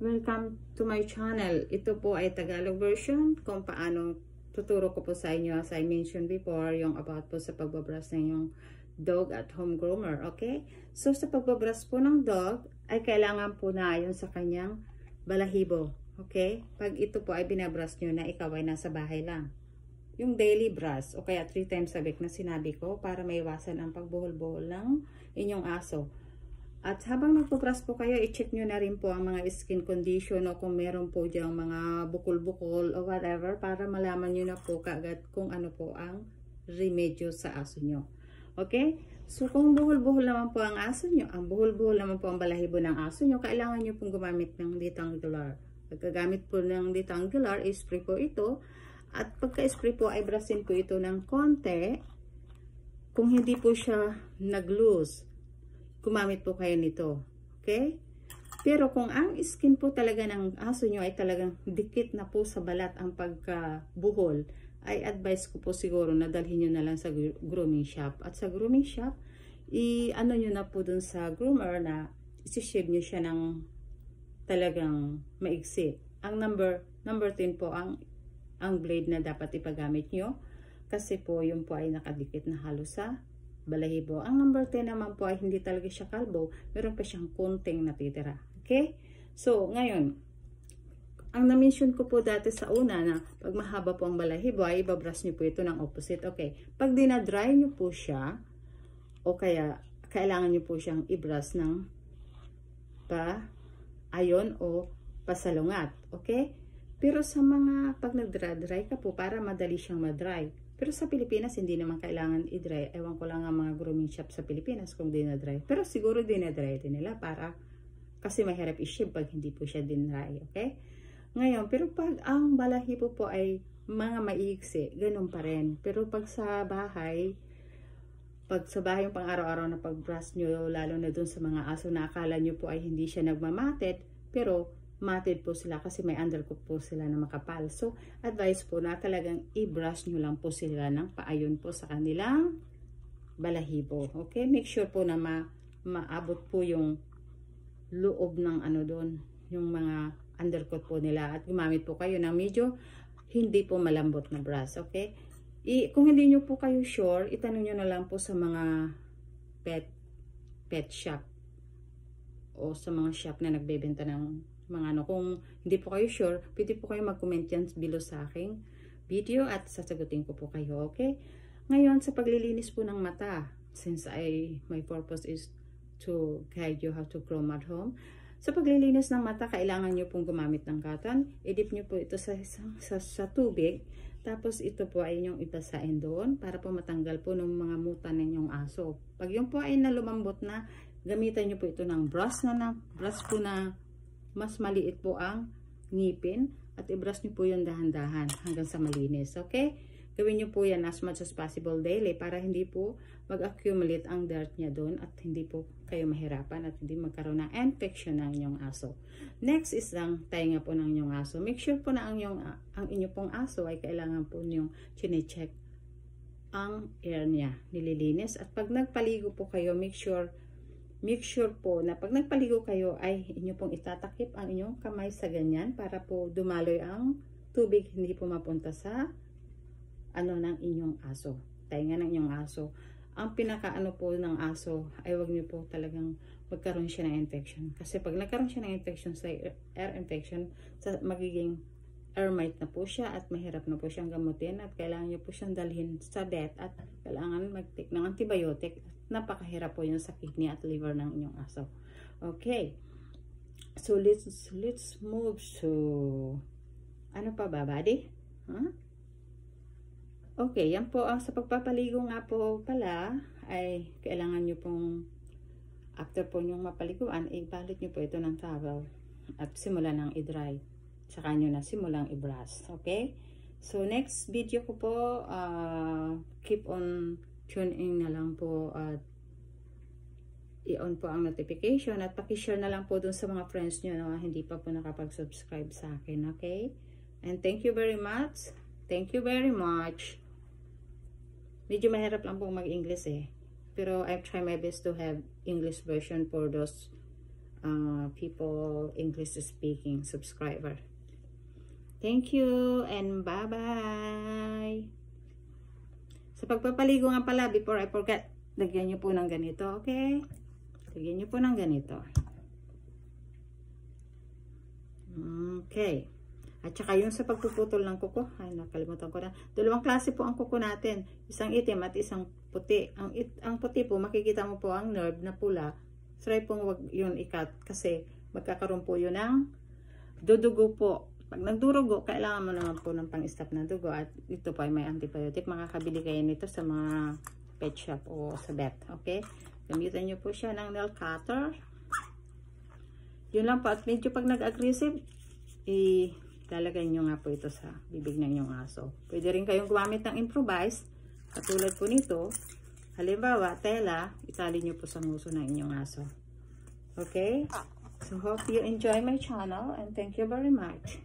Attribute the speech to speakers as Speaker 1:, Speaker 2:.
Speaker 1: Welcome to my channel. Ito po ay Tagalog version kung paano tuturo ko po sa inyo, as I mentioned before, yung about po sa pagbabrush ng yung dog at home groomer. Okay? So sa pagbabrush po ng dog ay kailangan po na ayon sa kanyang balahibo. Okay? Pag ito po ay binabrush nyo na ikaw ay nasa bahay lang. Yung daily brush o kaya 3 times a week na sinabi ko para maiwasan ang pagbuhol-buhol ng inyong aso. At habang nagpo-brush po kayo, i-check nyo na rin po ang mga skin condition o kung meron po diyang mga bukol-bukol o whatever para malaman nyo na po kaagad kung ano po ang remedyo sa aso nyo. Okay? So kung buhol-buhol naman po ang aso nyo, ang buhol-buhol naman po ang balahibo ng aso nyo, kailangan nyo pong gumamit ng detangular. Pagkagamit po ng detangular, spray po ito. At pagka-spray po ay brushin po ito ng konti. Kung hindi po siya nag-loose, gumamit po kayo nito. Okay? Pero kung ang skin po talaga ng aso nyo ay talagang dikit na po sa balat ang pagkabuhol, ay advice ko po siguro na dalhin nyo na lang sa grooming shop. At sa grooming shop, i-ano nyo na po dun sa groomer na isi-shave nyo siya ng talagang maigsi. Ang number 10 po ang blade na dapat ipagamit nyo. Kasi po yun po ay nakadikit na halos sa balahibo. Ang number 10 naman po ay hindi talaga siya kalbo, meron pa siyang konting natitira. Okay? So, ngayon, ang na-mention ko po dati sa una na pag mahaba po ang balahibo ay ibabrush nyo po ito ng opposite. Okay. Pag dinadry nyo po siya, o kaya kailangan nyo po siyang i-brush ng pa-ayon o pasalungat. Okay? Pero sa mga pag nag-dry ka po para madali siyang madry. Pero sa Pilipinas, hindi naman kailangan i-dry. Ewan ko lang ang mga grooming shop sa Pilipinas kung dinadry. Pero siguro dinadry din nila para kasi mahirap i-shave pag hindi po siya dinry. Okay? Ngayon, pero pag ang balahibo po ay mga maiiksi, ganun pa rin. Pero pag sa bahay yung pang-araw-araw na pag-brush nyo, lalo na dun sa mga aso na akala nyo po ay hindi siya nagmamated, pero matted po sila kasi may undercoat po sila na makapal. So, advice po na talagang i-brush nyo lang po sila ng paayon po sa kanilang balahibo. Okay? Make sure po na maabot po yung loob ng ano doon, yung mga undercoat po nila. At gumamit po kayo ng medyo hindi po malambot na brush. Okay? Kung hindi nyo po kayo sure, itanong nyo na lang po sa mga pet shop o sa mga shop na nagbebenta ng mga ano. Kung hindi po kayo sure, pwede po kayo mag-comment yan below sa aking video at sasagutin ko po kayo. Okay? Ngayon, sa paglilinis po ng mata, since my purpose is to guide you how to comb at home, sa paglilinis ng mata, kailangan nyo pong gumamit ng cotton. I-dip nyo po ito sa tubig. Tapos ito po ay inyong ibasain doon para po matanggal po ng mga muta ng inyong aso. Pag yun po ay nalumambot na, gamitan nyo po ito ng brush po na mas maliit po ang ngipin at i-brush nyo po yung dahan-dahan hanggang sa malinis. Okay? Gawin nyo po yan as much as possible daily para hindi po mag-accumulate ang dirt niya doon at hindi po kayo mahirapan at hindi magkaroon ng infection ng inyong aso. Next is ang tainga po ng inyong aso. Make sure po na ang inyo pong aso ay kailangan po nyong chine-check ang air niya, nililinis. At pag nagpaligo po kayo, make sure po na pag nagpaligo kayo ay inyo pong itatakip ang inyong kamay sa ganyan para po dumaloy ang tubig, hindi po mapunta sa ng inyong aso, tainga ng inyong aso. Ang pinakaano po ng aso ay wag niyo po talagang magkaroon siya ng infection. Kasi pag nagkaroon siya ng infection sa air infection, magiging airmite na po siya at mahirap na po siyang gamutin at kailangan niyo po siyang dalhin sa vet at kailangan mag-take ng antibiotic. Napakahirap po yung sa kidney at liver ng inyong aso. Okay. So, let's move to ano pa ba, buddy? Huh? Okay, yan po. Sa pagpapaligo nga po pala, ay kailangan nyo pong, after po nyong mapaliguan, ibalot nyo po ito ng towel at simulan ng i-dry. Saka nyo na simulang i-brush. Okay? So, next video ko po, keep on tune in na lang po at i-on po ang notification at pakishare na lang po dun sa mga friends nyo na hindi pa po nakapag-subscribe sa akin. Okay? And thank you very much. Thank you very much. Medyo mahirap lang pong mag-English eh. Pero I try my best to have English version for those people English speaking subscriber. Thank you and bye-bye. Sa pagpapaligo nga pala, before I forget, lagyan nyo po ng ganito, okay? Lagyan nyo po ng ganito. Okay. At saka yung sa pagpuputol ng kuko, ay nakalimutan ko na. Dalawang klase po ang kuko natin. Isang itim at isang puti. Ang puti po, makikita mo po ang nerve na pula. Try pong wag yun ikat kasi magkakaroon po yun ng dudugo po. Pag nagdurugo, kailangan mo naman po ng pang-stop na dugo. At ito po ay may antibiotic. Makakabili kayo nito sa mga pet shop o sa vet. Okay? Gamitan nyo po siya ng nail cutter. Yun lang po. At medyo pag nag-aggressive, ilalagay nyo nga po ito sa bibig ng inyong aso. Pwede rin kayong gumamit ng improvise. Katulad po nito. Halimbawa, tela, itali nyo po sa nguso ng inyong aso. Okay? So, hope you enjoy my channel and thank you very much.